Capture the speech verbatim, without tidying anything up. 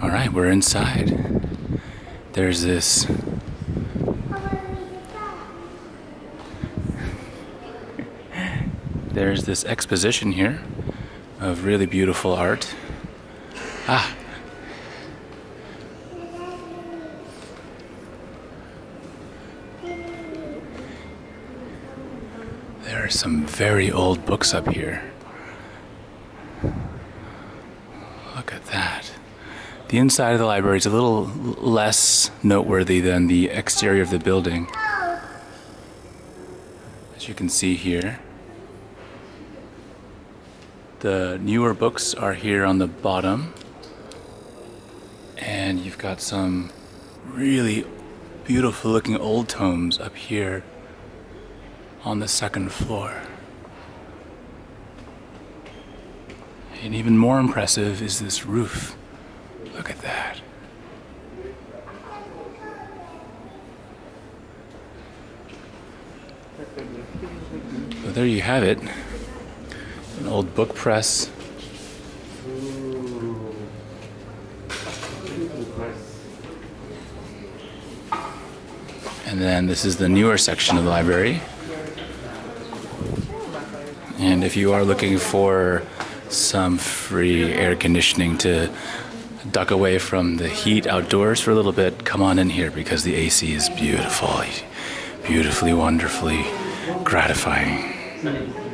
Alright, we're inside. There's this There's this exposition here of really beautiful art. Ah! There are some very old books up here. Look at that. The inside of the library is a little less noteworthy than the exterior of the building. As you can see here, the newer books are here on the bottom, and you've got some really beautiful looking old tomes up here on the second floor. And even more impressive is this roof. Look at that. So there you have it. An old book press. And then this is the newer section of the library. And if you are looking for some free air conditioning to duck away from the heat outdoors for a little bit, come on in here because the A C is beautiful, beautifully, wonderfully gratifying.